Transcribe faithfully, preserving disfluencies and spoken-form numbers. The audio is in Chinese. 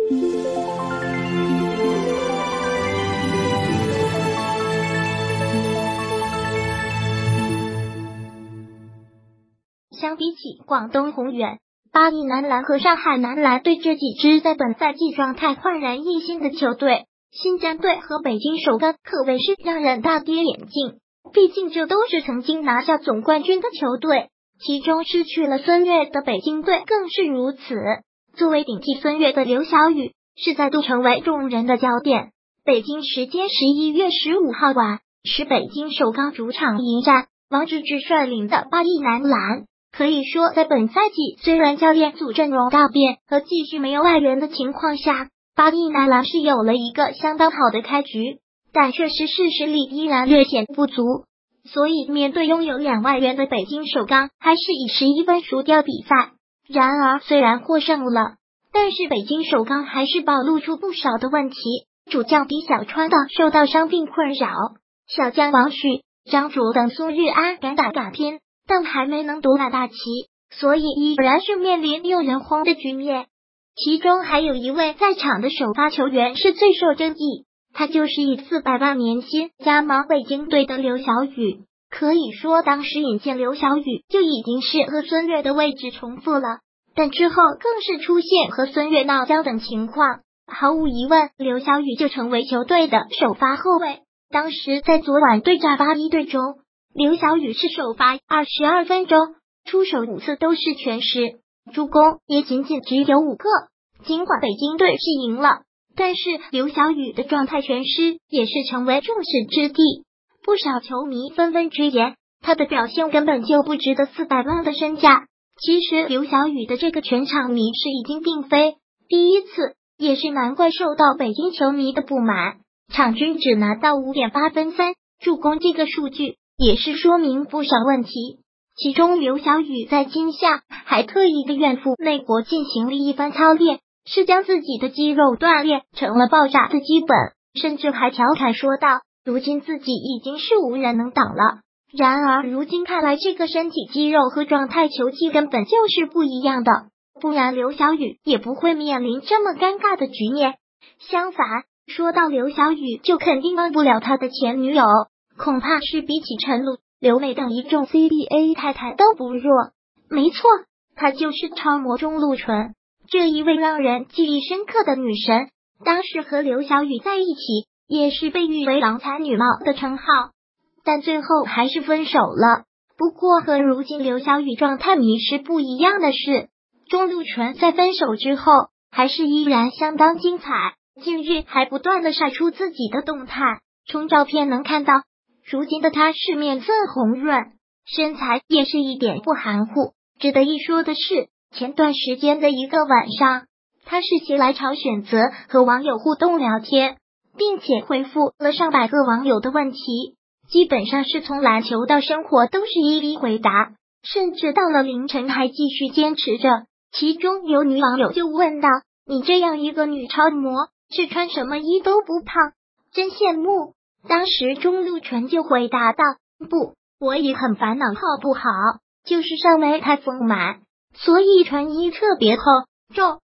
相比起广东宏远、巴黎男篮和上海男篮队这几支在本赛季状态焕然一新的球队，新疆队和北京首钢可谓是让人大跌眼镜。毕竟这都是曾经拿下总冠军的球队，其中失去了孙悦的北京队更是如此。作为顶替孙悦的刘晓宇是再度成为众人的焦点。北京时间十一月十五号晚，是北京首钢主场迎战王治郅率领的巴黎男篮。可以说，在本赛季虽然教练组阵容大变和继续没有外援的情况下，巴黎男篮是有了一个相当好的开局，但确实是实力依然略显不足。所以面对拥有两外援的北京首钢，还是以十一分输掉比赛。然而虽然获胜了，但是北京首钢还是暴露出不少的问题。主将李小川的受到伤病困扰，小将王旭、张卓等苏日安敢打敢拼，但还没能独揽大旗，所以依然是面临六人荒的局面。其中还有一位在场的首发球员是最受争议，他就是以四百万年薪加盟北京队的刘晓宇。可以说当时引进刘晓宇就已经是和孙悦的位置重复了，但之后更是出现和孙悦闹僵等情况，毫无疑问刘晓宇就成为球队的首发后卫。当时在昨晚对战巴黎队中，刘晓宇是首发二十二分钟，出手五次都是全失，助攻也仅仅只有五个。尽管北京队是赢了，但是刘晓宇的状态全失也是成为众矢之的。不少球迷纷纷直言，他的表现根本就不值得四百万的身价。其实刘晓宇的这个全场迷是已经并非第一次，也是难怪受到北京球迷的不满。场均只拿到 五点八 分三助攻，这个数据也是说明不少问题。其中刘晓宇在今夏还特意的远赴美国进行了一番操练，是将自己的肌肉锻炼成了爆炸的基本，甚至还调侃说道，如今自己已经是无人能挡了。然而如今看来，这个身体肌肉和状态球技根本就是不一样的，不然刘晓宇也不会面临这么尴尬的局面。相反，说到刘晓宇，就肯定忘不了他的前女友，恐怕是比起陈露、刘美等一众 C B A 太太都不弱。没错，她就是超模钟露纯，这一位让人记忆深刻的女神。当时和刘晓宇在一起，也是被誉为郎才女貌的称号，但最后还是分手了。不过和如今刘晓宇状态迷失不一样的是，钟露纯在分手之后还是依然相当精彩，近日还不断的晒出自己的动态。从照片能看到，如今的她是面色红润，身材也是一点不含糊。值得一说的是，前段时间的一个晚上，她是携来潮选择和网友互动聊天，并且回复了上百个网友的问题，基本上是从篮球到生活都是一一回答，甚至到了凌晨还继续坚持着。其中有女网友就问道，你这样一个女超模，是穿什么衣都不胖，真羡慕。当时钟露纯就回答道，不，我也很烦恼好不好，就是上围太丰满，所以穿衣特别厚重，